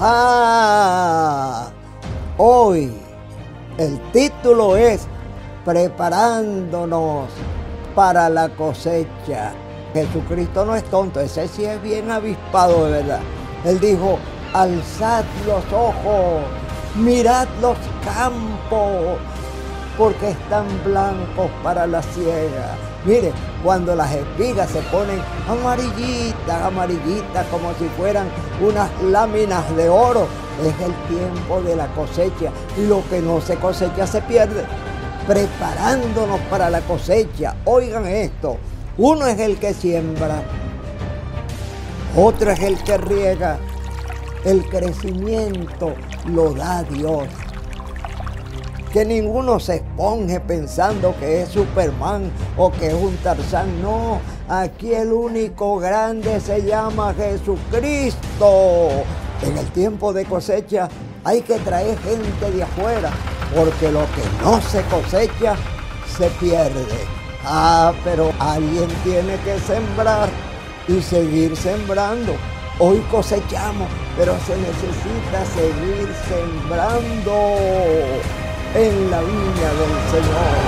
Ah, hoy el título es Preparándonos para la cosecha. Jesucristo no es tonto, ese sí es bien avispado de verdad. Él dijo, alzad los ojos, mirad los campos, porque están blancos para la siega. Mire, cuando las espigas se ponen amarillitas, amarillitas, como si fueran unas láminas de oro, es el tiempo de la cosecha. Lo que no se cosecha se pierde. Preparándonos para la cosecha. Oigan esto, uno es el que siembra, otro es el que riega. El crecimiento lo da Dios. Que ninguno se esponje pensando que es Superman o que es un Tarzán. No, aquí el único grande se llama Jesucristo. En el tiempo de cosecha hay que traer gente de afuera, porque lo que no se cosecha se pierde. Pero alguien tiene que sembrar y seguir sembrando. Hoy cosechamos, pero se necesita seguir sembrando en la viña del Señor.